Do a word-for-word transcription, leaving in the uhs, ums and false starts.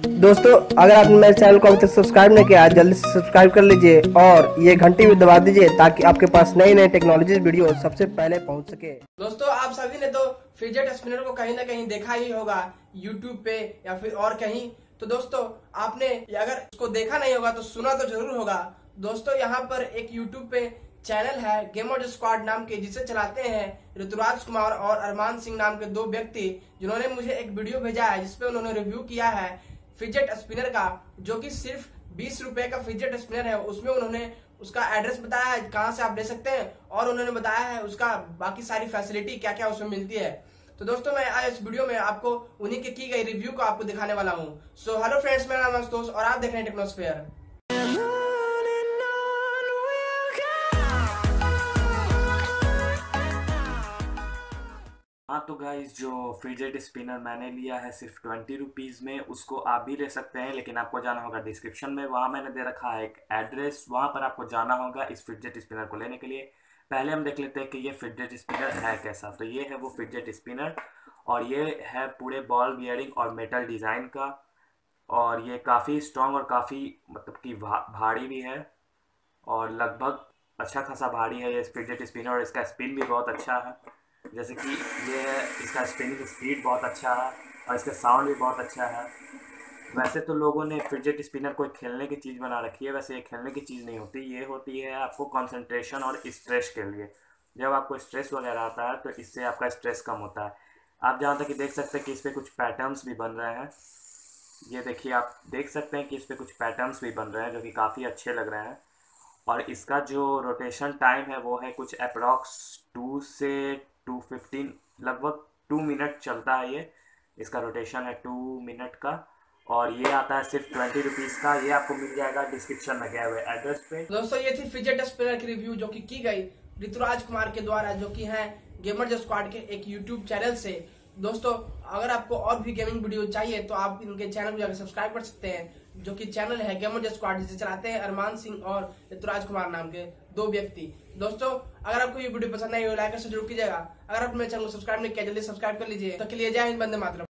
दोस्तों, अगर आपने मेरे चैनल को अभी तक सब्सक्राइब नहीं किया, जल्दी से सब्सक्राइब कर लीजिए और ये घंटी भी दबा दीजिए ताकि आपके पास नई नई टेक्नोलॉजी वीडियो सबसे पहले पहुंच सके। दोस्तों, आप सभी ने तो फिजेट स्पिनर को कहीं ना कहीं देखा ही होगा, यूट्यूब पे या फिर और कहीं। तो दोस्तों, आपने अगर इसको देखा नहीं होगा तो सुना तो जरूर होगा। दोस्तों, यहाँ पर एक यूट्यूब पे चैनल है गेमर स्क्वाड नाम के, जिसे चलाते हैं ऋतुराज कुमार और अरमान सिंह नाम के दो व्यक्ति, जिन्होंने मुझे एक वीडियो भेजा है जिसपे उन्होंने रिव्यू किया है फिजेट स्पिनर का, जो कि सिर्फ बीस रुपए का फिजेट स्पिनर है। उसमें उन्होंने उसका एड्रेस बताया है कहाँ से आप ले सकते हैं, और उन्होंने बताया है उसका बाकी सारी फैसिलिटी क्या क्या उसमें मिलती है। तो दोस्तों, मैं आज इस वीडियो में आपको उन्हीं के की गई रिव्यू को आपको दिखाने वाला हूँ। सो हेलो फ्रेंड्स, मेरा नाम है आशुतोष और आप देख रहे हैं टेक्नोस्फेयर। हाँ तो गाइज, जो फिजेट स्पिनर मैंने लिया है सिर्फ ट्वेंटी रुपीज़ में, उसको आप भी ले सकते हैं, लेकिन आपको जाना होगा डिस्क्रिप्शन में। वहाँ मैंने दे रखा है एक एड्रेस, वहाँ पर आपको जाना होगा इस फिजेट स्पिनर को लेने के लिए। पहले हम देख लेते हैं कि ये फिजेट स्पिनर है कैसा। तो ये है वो फिजेट स्पिनर, और ये है पूरे बॉल बियरिंग और मेटल डिज़ाइन का, और ये काफ़ी स्ट्रॉन्ग और काफ़ी मतलब कि भा, भारी भी है, और लगभग अच्छा खासा भारी है ये फिजेट स्पिनर। और इसका स्पिन भी बहुत अच्छा है, जैसे कि ये है, इसका स्पिनिंग स्पीड बहुत अच्छा है और इसका साउंड भी बहुत अच्छा है। वैसे तो लोगों ने फिजेट स्पिनर को एक खेलने की चीज़ बना रखी है, वैसे ये खेलने की चीज़ नहीं होती, ये होती है आपको कंसंट्रेशन और स्ट्रेस के लिए। जब आपको स्ट्रेस वगैरह आता है तो इससे आपका स्ट्रेस कम होता है। आप जहाँ तक कि देख सकते हैं कि इस पर कुछ पैटर्न्स भी बन रहे हैं। ये देखिए, आप देख सकते हैं कि इस पर कुछ पैटर्न्स भी बन रहे हैं जो कि काफ़ी अच्छे लग रहे हैं। और इसका जो रोटेशन टाइम है वो है कुछ अप्रॉक्स टू से टू फिफ्टीन, लगभग टू मिनट चलता है। ये इसका रोटेशन है टू मिनट का, और ये आता है सिर्फ ट्वेंटी रुपीज़ का। ये आपको मिल जाएगा डिस्क्रिप्शन में गए हुए एड्रेस पे। दोस्तों, ये थी फिजेट स्पिनर की रिव्यू जो कि की गई ऋतुराज कुमार के द्वारा, जो कि हैं गेमर स्क्वाड के एक यूट्यूब चैनल से। दोस्तों, अगर आपको और भी गेमिंग वीडियो चाहिए तो आप इनके चैनल को जाकर सब्सक्राइब कर सकते हैं, जो कि चैनल है गेमर स्क्वाड, जिसे चलाते हैं अरमान सिंह और ऋतुराज कुमार नाम के दो व्यक्ति। दोस्तों, अगर आपको ये वीडियो पसंद आई हो, लाइक से जरूर कीजिएगा। अगर आप मेरे चैनल को सब्सक्राइब नहीं किया, जल्दी सब्सक्राइब कर लीजिए। तो के लिए जय हिंद, वंदे मातरम।